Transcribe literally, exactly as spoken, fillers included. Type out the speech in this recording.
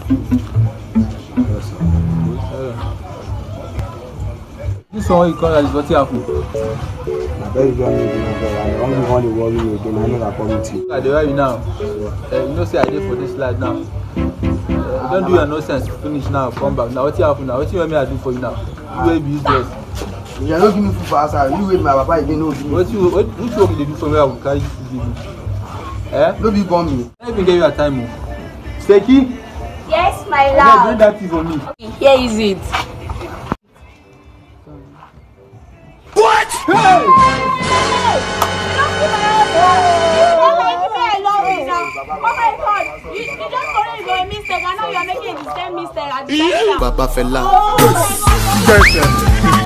This one you call is what happened. I bet you don't need to know. I don't want to worry you again. I never come to you. I dey worry now. Uh, you know say I dey for this slide now. Uh, don't do your nonsense. Finish now. Come back. Now what happened now? What you want me to do for you now? You will be useless. You are not giving me food for outside. You wait my papa again. No. What you what which work you dey do for me? I will carry this to give you. Eh? No be bomb me. Let me get you a time. Seki? Yes, my love. love. Bring that tea for me. Okay, here is it. What? Hey! Hey! Oh my God! You, you just told me you were a mistake. I know you are making the same mistake at the same time. Papa fella. Oh my God.